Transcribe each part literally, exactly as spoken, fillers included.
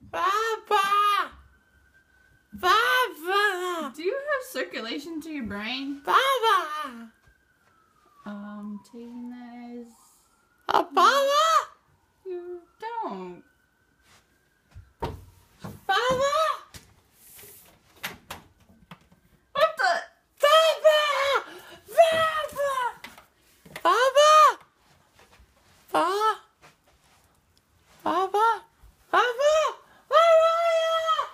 Papa! Papa! Do you have circulation to your brain? Papa! Um, taking that as... Uh, Papa! You don't. Papa! What the? Papa! Papa! Papa! Papa! Papa! Papa! Where are you?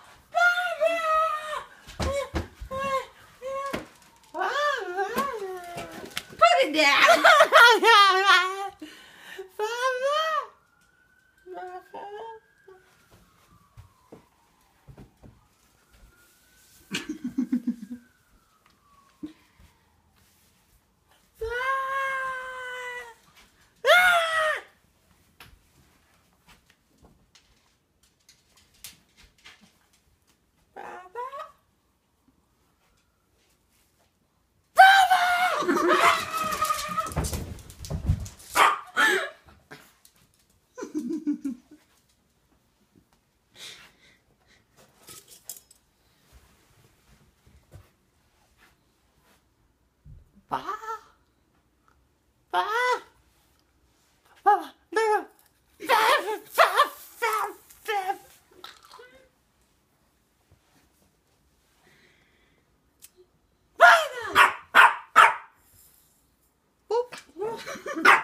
Papa! Put it down! Pa? Pa? Papa, no. Papa!